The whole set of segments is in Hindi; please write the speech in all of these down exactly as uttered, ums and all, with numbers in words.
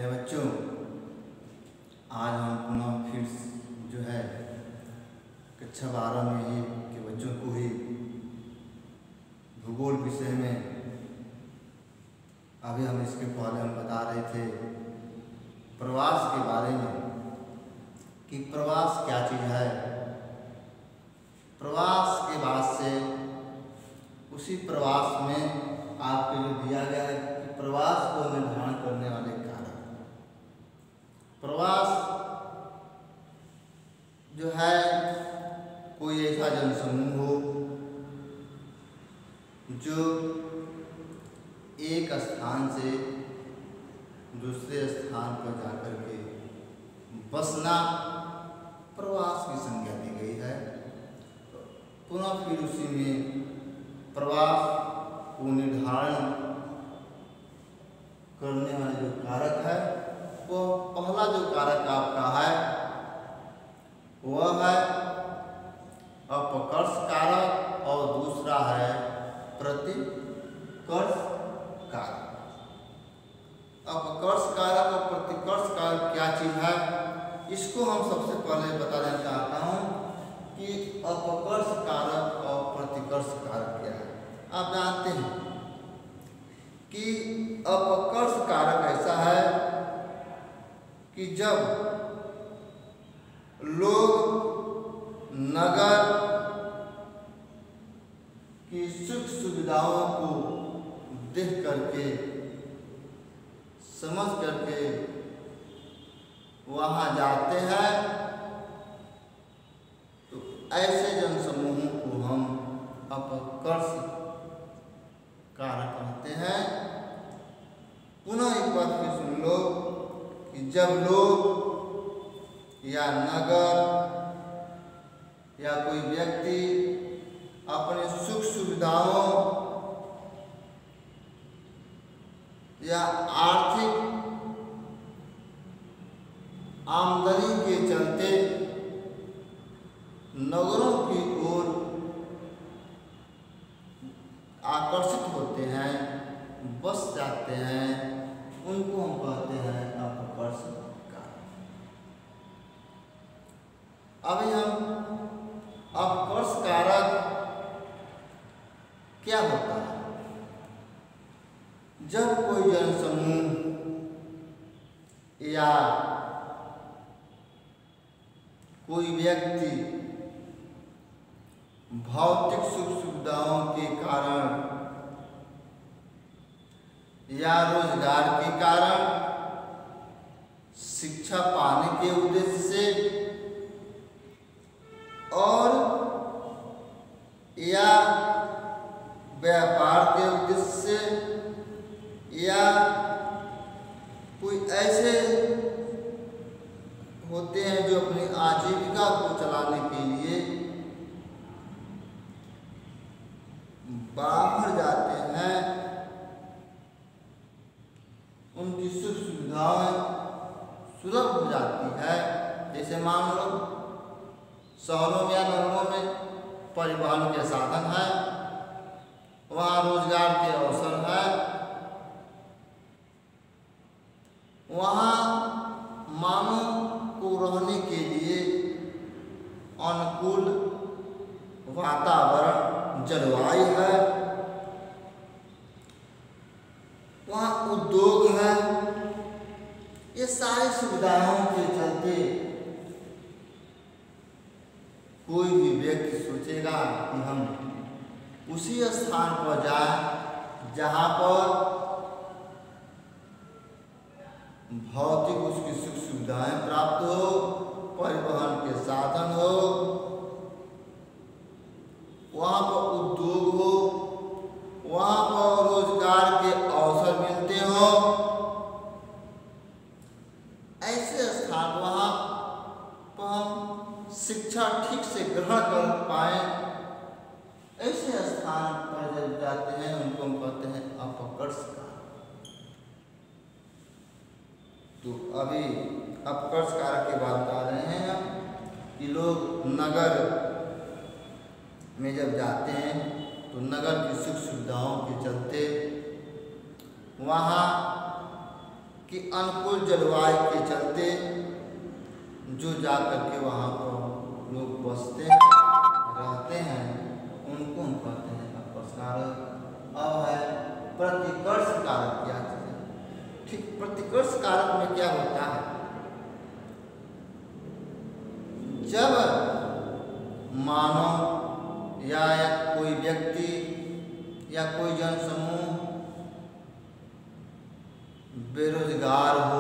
मेरे बच्चों, आज हम पुनः फिर जो है कक्षा बारह में ही के बच्चों को ही भूगोल विषय में अभी हम इसके पहले हम बता रहे थे प्रवास के बारे में कि प्रवास क्या चीज़ है। प्रवास के बाद से उसी प्रवास में आपके लिए दिया गया है कि प्रवास को निर्धारण करने वाले कारक। प्रवास जो है कोई ऐसा जनसमूह हो जो एक स्थान से दूसरे स्थान पर जाकर के बसना प्रवास की संज्ञा दी गई है। पुनः फिर उसी में प्रवास को निर्धारण करने वाले जो कारक है वो पहला जो कारक आपका है वह है अपकर्ष कारक और दूसरा है प्रतिकर्ष कारक। अपकर्ष कारक और प्रतिकर्ष कारक क्या चीज है, इसको हम सबसे पहले बता देना चाहता हूँ कि अपकर्ष कारक और प्रतिकर्ष कारक क्या है। आप जानते हैं कि अपकर्ष कारक ऐसा है कि जब लोग नगर की सुख सुविधाओं को देख करके समझ करके वहाँ जाते हैं तो ऐसे जनसमूहों को हम अपकर्ष कारक कहते हैं। पुनः एक बात फिर सुन लो कि जब लोग या नगर या कोई व्यक्ति अपने सुख सुविधाओं या आर्थिक आमदनी के चलते नगरों की ओर आकर्षित होते हैं, बस जाते हैं, उनको हम कहते हैं अपकर्ष कारक। अभी हम अपकर्ष कारक क्या होता है। जब कोई जनसमूह या कोई व्यक्ति भौतिक सुख सुविधाओं के कारण या रोजगार के कारण, शिक्षा पाने के उद्देश्य से और या व्यापार के उद्देश्य से या कोई ऐसे होते हैं जो अपनी आजीविका को चलाने के लिए बाहर जाते हैं, उनकी सुख सुविधाएं सुलभ हो जाती है। जैसे मान लो शहरों या नगरों में परिवहन के साधन है, वहाँ रोजगार के अवसर है, वहाँ मानव को रहने के लिए अनुकूल वातावरण जलवायु है, वहाँ उद्योग है। ये सारी सुविधाओं के चलते कोई भी व्यक्ति सोचेगा कि हम उसी स्थान पर जाएं जहाँ पर भौतिक उसकी सुख सुविधाएं प्राप्त हो, परिवहन के साधन हो, वहाँ पर उद्योग हो, वहाँ पर रोजगार के अवसर मिलते हो। ऐसे स्थान वहाँ पर हम शिक्षा ठीक से ग्रहण कर पाए, ऐसे स्थान पर जब जाते हैं उनको हम कहते हैं अपकर्ष कारक। तो अभी अपकर्ष कारक की बात कर रहे हैं कि लोग नगर में जब जाते हैं तो नगर की सुख सुविधाओं के चलते वहाँ कि अनुकूल जलवायु के चलते जो जाकर के वहाँ पर लोग बसते हैं, रहते हैं, उनको हम कहते हैं अपकर्ष कारक। अब है प्रतिकर्ष कारक क्या चीज़ है? ठीक, प्रतिकर्ष कारक में क्या होता है? जब मानव या कोई व्यक्ति या कोई जनसमूह बेरोजगार हो,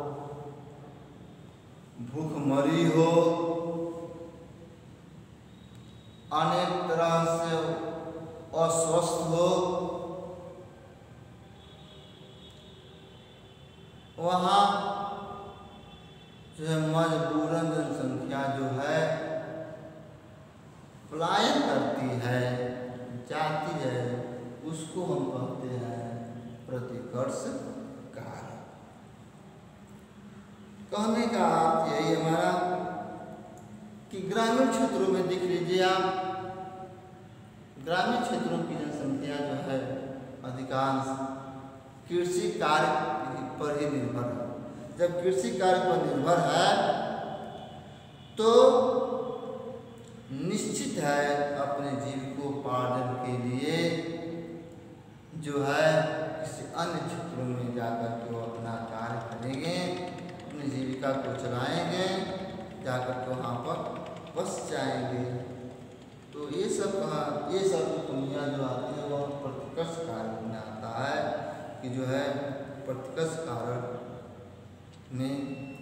भूखमरी हो, अनेक तरह से अस्वस्थ हो, वहाँ जो है मजबूरन जनसंख्या जो है पलायन करती है, जाती है, उसको हम कहते हैं प्रतिकर्ष कारक। कहने का अर्थ यही हमारा कि ग्रामीण क्षेत्रों में देख लीजिए आप, ग्रामीण क्षेत्रों की जनसंख्या जो है अधिकांश कृषि कार्य पर ही निर्भर है। जब कृषि कार्य पर निर्भर है तो निश्चित है अपने जीविकोपार्जन के लिए जो है किसी अन्य क्षेत्रों में जाकर के वो अपना कार्य करेंगे, अपनी जीविका को चलाएंगे, जाकर के वहाँ पर बस जाएंगे। तो ये सब कहा, ये सब दुनिया जो आती है वह प्रतिकर्ष कारक में आता है कि जो है प्रतिकर्ष कारक में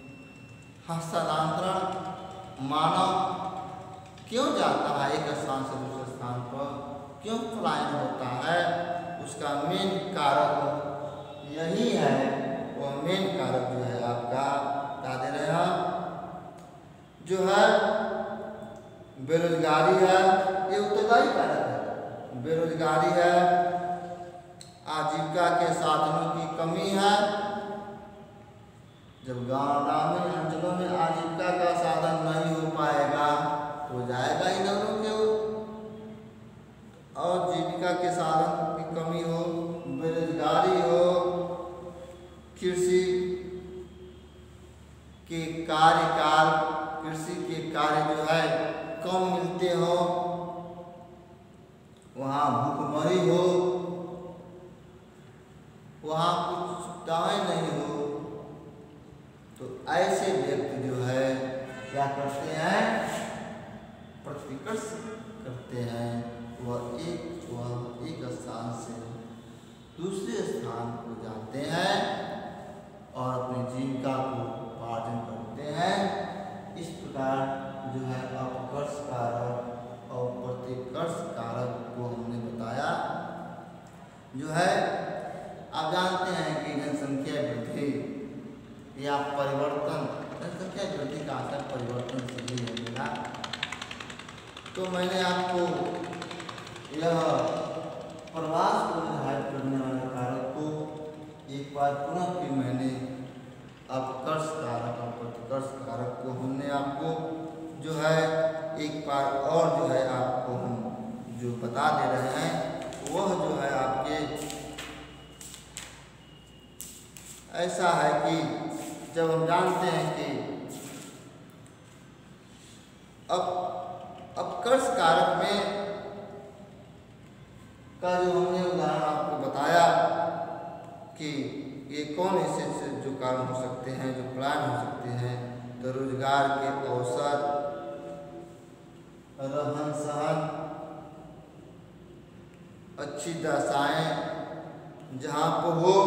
हस्तांतरण मानव क्यों जाता है एक स्थान से दूसरे स्थान पर, क्यों पलायन होता है, उसका मेन कारक यही है। वो मेन कारक जो है आपका बता दे रहे हैं, जो है बेरोजगारी है, ये उत्तरदायी कारक है। बेरोजगारी है, आजीविका के साधनों की कमी है। जब गांव ग्रामीण अंचलों में आजीविका का साधन नहीं हो पाएगा तो जाएगा ही नगरों के ओर, और जीविका के साधन की कमी हो, बेरोजगारी हो, कृषि के कार्यकाल, कृषि के कार्य जो है कम मिलते हो, वहाँ भूखमरी हो, वहाँ कुछ सुविधाएं नहीं हो, तो ऐसे व्यक्ति जो है क्या करते हैं, प्रतिकर्ष करते हैं। वह एक वह एक स्थान से दूसरे स्थान को जाते हैं और अपनी जीविका को उपार्जन करते हैं। इस प्रकार जो है अपकर्ष कारक और प्रतिकर्ष कारक को हमने बताया। जो है आप जानते हैं कि जनसंख्या वृद्धि या परिवर्तन, जनसंख्या वृद्धि का असर परिवर्तन से ही होगा। तो मैंने आपको यह प्रवास को निर्धारित करने वाले कारक को एक बार पुनः फिर मैंने अपकर्ष कारक और प्रतिकर्ष कारक को हमने आपको जो है एक बार और जो है आपको हम जो बता दे रहे हैं, वह जो है आपके ऐसा है कि जब हम जानते हैं कि अब अपकर्ष कारक में का जो हमने उदाहरण आपको बताया कि ये कौन ऐसे जो कारण हो सकते हैं, जो पलायन हो सकते हैं, तो रोजगार के अवसर, रहन सहन, अच्छी दशाएं जहाँ पर हो,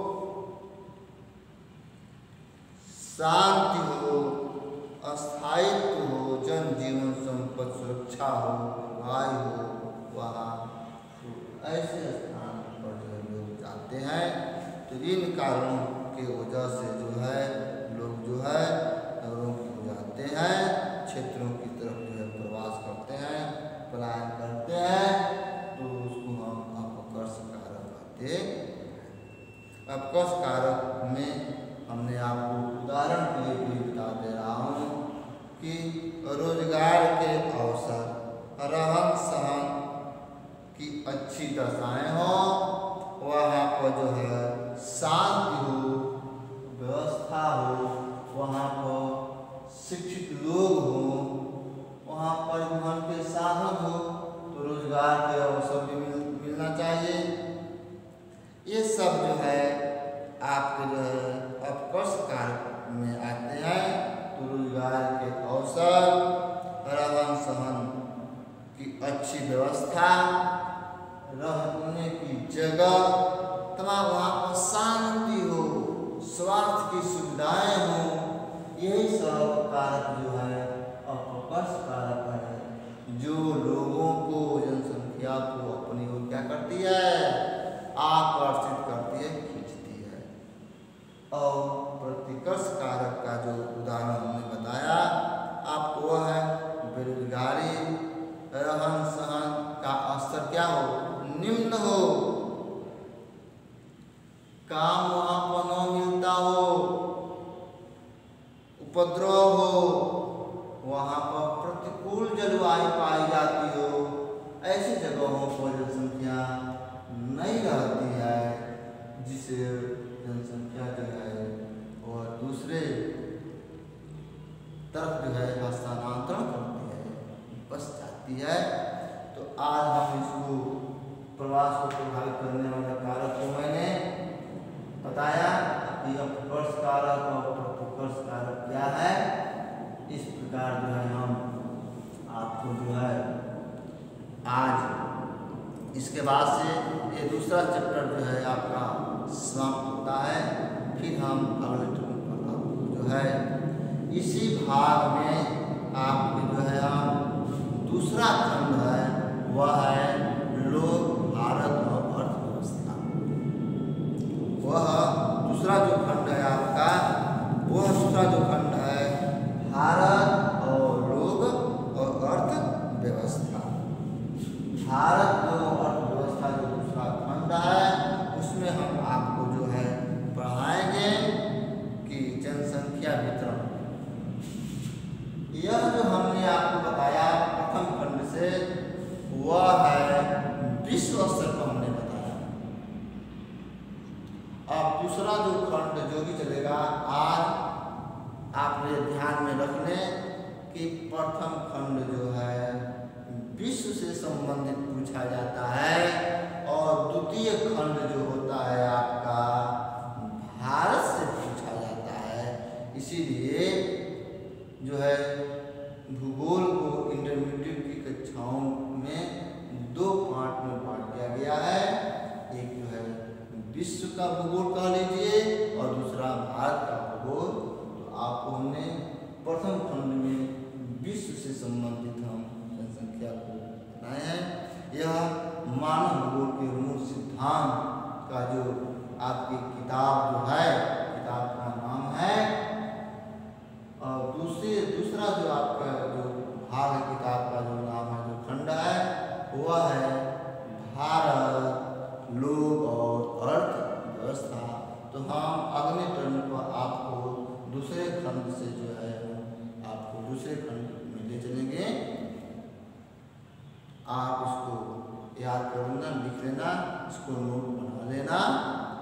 शांति हो, अस्थायित्व हो, जन जीवन संपत्ति सुरक्षा हो, वायु हो, वहाँ ऐसे स्थान पर जो लोग जाते हैं। तो इन कारणों की वजह से जो है लोग जो है नगरों की ओर जाते हैं, क्षेत्रों की तरफ जो है प्रवास करते हैं, पलायन करते हैं। तो उसको हम अपकर्ष कारक कहते हैं। अपकर्ष कारक में हमने आपको उदाहरण के लिए भी बता दे रहा हूँ कि रोजगार के अवसर, रहन सहन की अच्छी दशाएं हो, वहाँ पर जो है शांति हो, रोजगार के अवसर भी मिल, मिलना चाहिए। ये सब जो है आपके जो है अपकर्ष कारक में आते हैं। तो रोजगार के अवसर, रहन सहन की अच्छी व्यवस्था, रहने की जगह, तमाम वहाँ पर शांति हो, स्वास्थ्य की सुविधाएं हो, यही सब कारक जो है अपकर्ष कारक है, जो लोगों को, जनसंख्या को अपनी ओर क्या करती है, आकर्षित करती है, खींचती है। और प्रतिकर्ष कारक का जो उदाहरण हमने बताया आपको वह है बेरोजगारी, रहन सहन का स्तर क्या हो, निम्न हो, काम वहाँ पर न मिलता हो, उपद्रव हो, वहाँ पर प्रतिकूल जलवायु पाई जाती हो, ऐसी जगहों पर जनसंख्या नहीं रहती है, जिससे जनसंख्या जो है वह दूसरे तरफ जो है हस्तांतरण करती है, बस जाती है। तो आज हम इसको प्रवास को प्रभावित करने वाले कारक को मैंने बताया कि अपकर्ष कारक और प्रतिकर्ष कारक क्या है। इस प्रकार जो है हम आपको जो है आज इसके बाद से ये दूसरा चैप्टर जो है आपका समाप्त होता है। फिर हम अगले टर्म पर आपको जो है इसी भाग में आपके जो है हम दूसरा खंड है वह है लोक, भारत और अर्थव्यवस्था। वह दूसरा जो खंड है आपका, वह दूसरा जो खंड है भारत और लोक और अर्थव्यवस्था। भारत और अर्थव्यवस्था जो दूसरा खंड है, उसमें हम आपको जो है पढ़ाएंगे कि जनसंख्या वितरण। यह जो हमने आपको बताया प्रथम खंड से, वह है विश्व स्तर पर हमने बताया। अब दूसरा जो खंड जो भी चलेगा, आज आप ये ध्यान में रख लें कि प्रथम खंड जो है विश्व से संबंधित पूछा जाता है और द्वितीय खंड जो होता है आपका भारत से पूछा जाता है। इसीलिए जो है भूगोल को इंटरमीडिएट की कक्षाओं में दो पार्ट में बांट दिया गया है। एक जो है विश्व का भूगोल कह लीजिए और दूसरा भारत का भूगोल। तो आपको हमने प्रथम खंड में विश्व से संबंधित हम जनसंख्या को बनाए हैं। यह मानव भूगोल के मूल सिद्धांत का जो आपकी किताब जो है, किताब का नाम है। और दूसरे दूसरा जो आपका जो भाग है किताब का जो नाम है, जो खंड है, वह है भारत, लोक और अर्थव्यवस्था। तो हम अगले टर्म पर आपको दूसरे खंड से जो है आपको दूसरे खंड में ले चलेंगे। आप इसको याद कर लेना, लिख लेना, इसको नोट बना लेना।